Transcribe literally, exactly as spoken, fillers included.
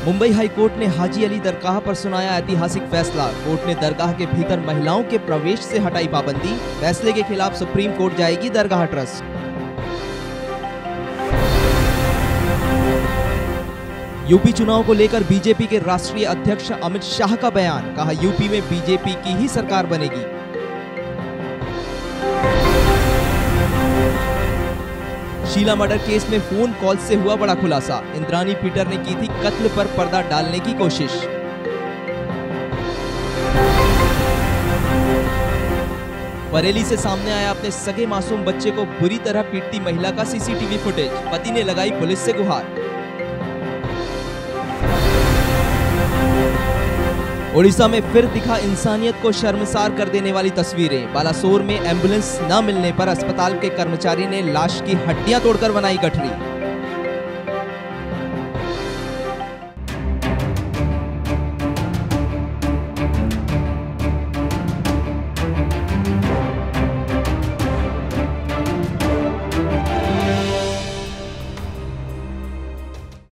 Mumbai high court ने हाजी अली दरगाह पर सुनाया ऐतिहासिक फैसला। कोर्ट ने दरगाह के भीतर महिलाओं के प्रवेश से हटाई पाबंदी। फैसले के खिलाफ सुप्रीम कोर्ट जाएगी दरगाह ट्रस्ट। यूपी चुनाव को लेकर बीजेपी के राष्ट्रीय अध्यक्ष अमित शाह का बयान। कहा, यूपी में बीजेपी की ही सरकार बनेगी। शीला मर्डर केस में फोन कॉल से हुआ बड़ा खुलासा। इंद्रानी पीटर ने की थी कत्ल पर पर्दा डालने की कोशिश। बरेली से सामने आया अपने सगे मासूम बच्चे को बुरी तरह पीटती महिला का सीसीटीवी फुटेज। पति ने लगाई पुलिस से गुहार। ओडिशा में फिर दिखा इंसानियत को शर्मसार कर देने वाली तस्वीरें। बालासोर में एम्बुलेंस न मिलने पर अस्पताल के कर्मचारी ने लाश की हड्डियां तोड़कर बनाई गठरी।